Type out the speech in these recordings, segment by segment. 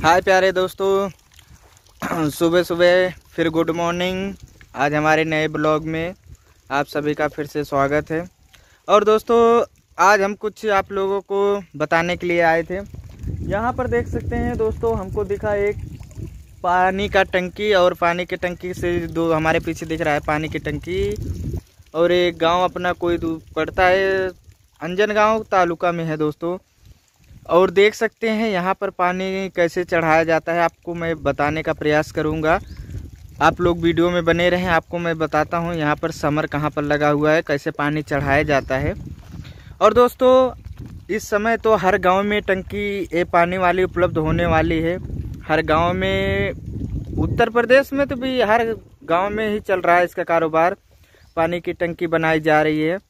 हाय प्यारे दोस्तों, सुबह सुबह फिर गुड मॉर्निंग। आज हमारे नए ब्लॉग में आप सभी का फिर से स्वागत है। और दोस्तों आज हम कुछ आप लोगों को बताने के लिए आए थे। यहाँ पर देख सकते हैं दोस्तों, हमको दिखा एक पानी का टंकी, और पानी की टंकी से दो हमारे पीछे दिख रहा है पानी की टंकी। और एक गांव अपना कोई दूर पड़ता है, अंजनगांव तालुका में है दोस्तों। और देख सकते हैं यहाँ पर पानी कैसे चढ़ाया जाता है, आपको मैं बताने का प्रयास करूँगा। आप लोग वीडियो में बने रहें, आपको मैं बताता हूँ यहाँ पर समर कहाँ पर लगा हुआ है, कैसे पानी चढ़ाया जाता है। और दोस्तों इस समय तो हर गांव में टंकी ये पानी वाली उपलब्ध होने वाली है। हर गांव में, उत्तर प्रदेश में तो भी हर गांव में ही चल रहा है इसका कारोबार। पानी की टंकी बनाई जा रही है।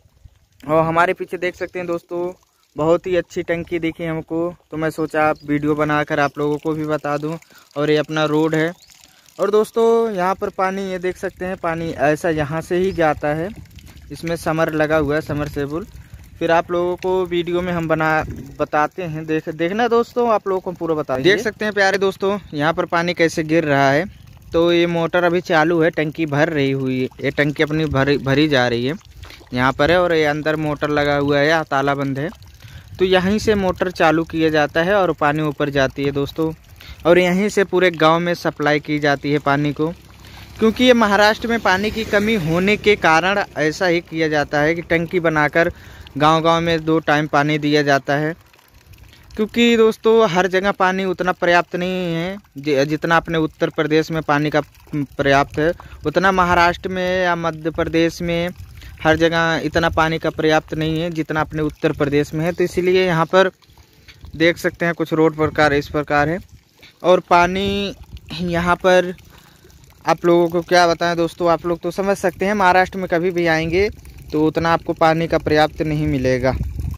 और हमारे पीछे देख सकते हैं दोस्तों, बहुत ही अच्छी टंकी दिखी हमको, तो मैं सोचा आप वीडियो बनाकर आप लोगों को भी बता दूं। और ये अपना रोड है। और दोस्तों यहाँ पर पानी ये देख सकते हैं, पानी ऐसा यहाँ से ही जाता है। इसमें समर लगा हुआ है, समरसेबुल। फिर आप लोगों को वीडियो में हम बताते हैं। देखना दोस्तों, आप लोगों को पूरा बता देख सकते हैं प्यारे दोस्तों, यहाँ पर पानी कैसे गिर रहा है। तो ये मोटर अभी चालू है, टंकी भर रही हुई है। ये टंकी अपनी भरी जा रही है यहाँ पर है। और ये अंदर मोटर लगा हुआ है, ताला बंद है। तो यहीं से मोटर चालू किया जाता है और पानी ऊपर जाती है दोस्तों। और यहीं से पूरे गांव में सप्लाई की जाती है पानी को। क्योंकि ये महाराष्ट्र में पानी की कमी होने के कारण ऐसा ही किया जाता है कि टंकी बनाकर गांव-गांव में 2 टाइम पानी दिया जाता है। क्योंकि दोस्तों हर जगह पानी उतना पर्याप्त नहीं है, जितना अपने उत्तर प्रदेश में पानी का पर्याप्त है, उतना महाराष्ट्र में या मध्य प्रदेश में हर जगह इतना पानी का पर्याप्त नहीं है जितना अपने उत्तर प्रदेश में है। तो इसीलिए यहाँ पर देख सकते हैं कुछ रोड प्रकार इस प्रकार है। और पानी यहाँ पर आप लोगों को क्या बताएं दोस्तों, आप लोग तो समझ सकते हैं, महाराष्ट्र में कभी भी आएंगे तो उतना आपको पानी का पर्याप्त नहीं मिलेगा।